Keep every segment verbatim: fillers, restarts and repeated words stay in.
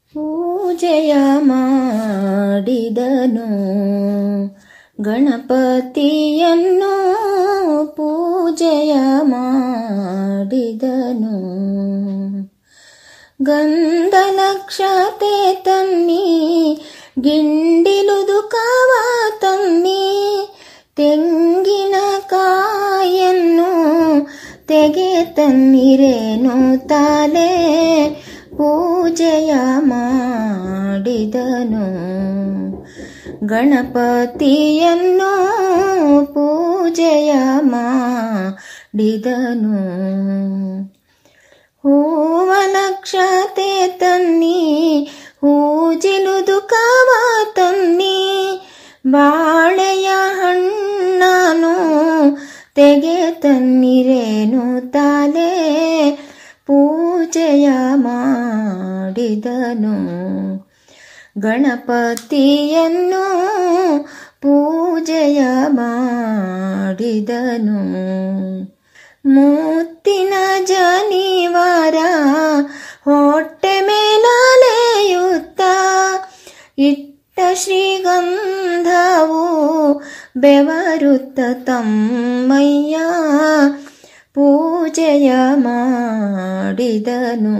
ಪೂಜೆಯ ಮಾಡಿದನು ಗಣಪತಿಯನ್ನು ಪೂಜೆಯ ಮಾಡಿದನು ಗಂಧಲಕ್ಷತೆ ತನ್ನಿ ಗಿಂಡಿಲುದು ಕಾವ ತನ್ನಿ ತೆಂಗಿನ ಕಾಯನ್ನು ತೆಗೆ ತನ್ನಿರೇನು ತಾಲೆ ಪೂಜೆಯ ಮಾಡಿದನು ಗಣಪತಿಯನ್ನು ಪೂಜೆಯ ಮಾಡಿದನು ಹೂವಲಕ್ಷತೆ ತನ್ನಿ ಹೂಜಿಲುದು ಕಾವ ತನ್ನಿ ಬಾಳೆಯ ಹಣ್ಣನು ತೆಗೆ ತನ್ನಿರೇನು ತಾಲೆ ಪೂಜೆಯ ಮಾಡಿದನು ಗಣಪತಿಯನ್ನು ಪೂಜೆಯ ಮಾಡಿದನು ಮುತ್ತಿನ ಜನಿವಾರ ಹೊಟ್ಟೆ ಮೇಲೆಯುತ್ತ ಇಟ್ಟ ಶ್ರೀಗಂಧವು ಬೆವರುತ್ತ ತಮ್ಮಯ್ಯ ಪೂಜೆಯ ಮಾಡಿದನು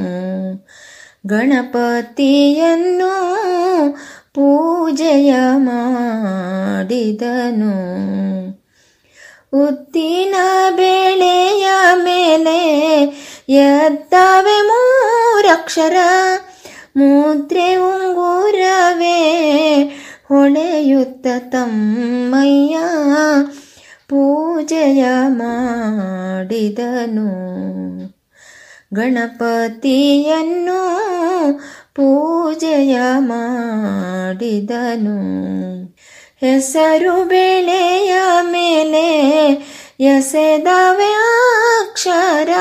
ಗಣಪತಿಯನ್ನು ಪೂಜೆಯ ಮಾಡಿದನು ಉದ್ದಿನ ಬೇಳೆಯ ಮೇಲೆ ಎದ್ದವೆ ಮೂರಕ್ಷರ ಮುದ್ರೆ ಉಂಗುರವೇ ಹೊಳೆಯುತ್ತ ತಮ್ಮಯ್ಯ ಪೂಜೆಯ ಮಾಡಿದನು ಗಣಪತಿಯನ್ನು ಪೂಜೆಯ ಮಾಡಿದನು ಹೆಸರು ಬೇಳೆಯ ಮೇಲೆ ಎಸೆದವೆ ಅಕ್ಷರ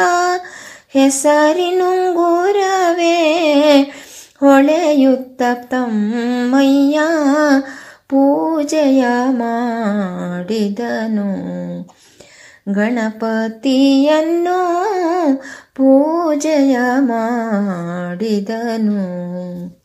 ಹೆಸರಿನುಂಗುರವೇ ಹೊಳೆಯುತ್ತ ತಮ್ಮಯ್ಯ ಪೂಜೆಯ ಮಾಡಿದನು ಗಣಪತಿಯನ್ನು ಪೂಜೆಯ ಮಾಡಿದನು